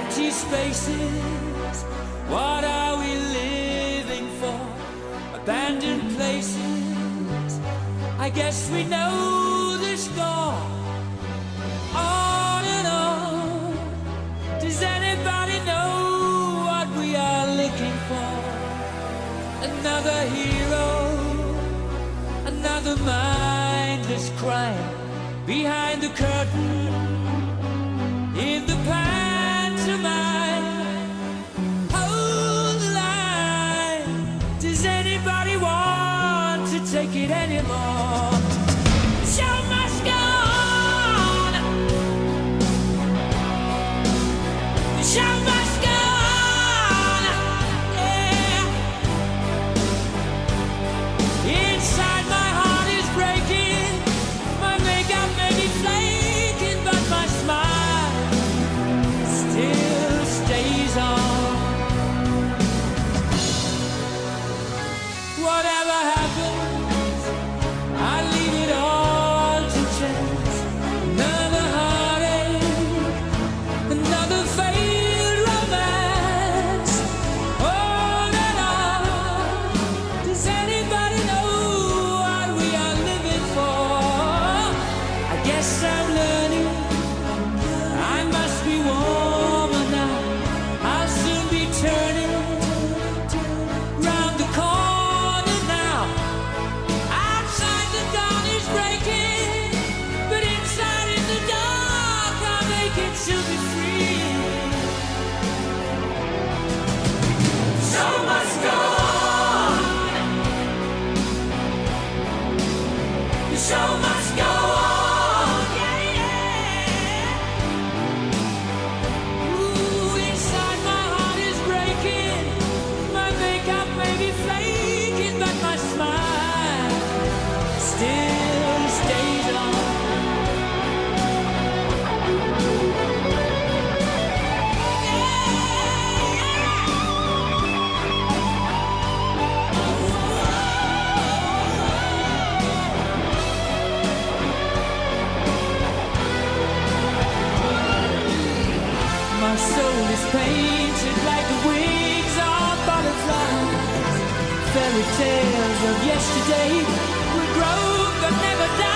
empty spaces. What are we living for? Abandoned places. I guess we know the score. On and on. Does anybody know what we are looking for? Another hero, another mindless crime behind the curtain in the pantomime. Hold the line. Does anybody want to take it anymore? The show must go on. The show must go on. Yeah. Inside my heart is breaking. My makeup may be flaking, but my smile still stays on. Whatever happens, I leave it all to chance. Another heartache, another failed romance. On and on. Does anybody know what we are living for? I guess I'm learning. I must be warmer now. I'll soon be turning round the corner now. Outside the dawn is breaking, but inside in the dark I'll make it to be free. Show must go on. The show must go on. Yeah, yeah. Ooh, inside my heart is breaking. My makeup may be flaking, but my smile still stays on. My soul is painted like the wings of butterflies. Fairy tales of yesterday will grow but never die.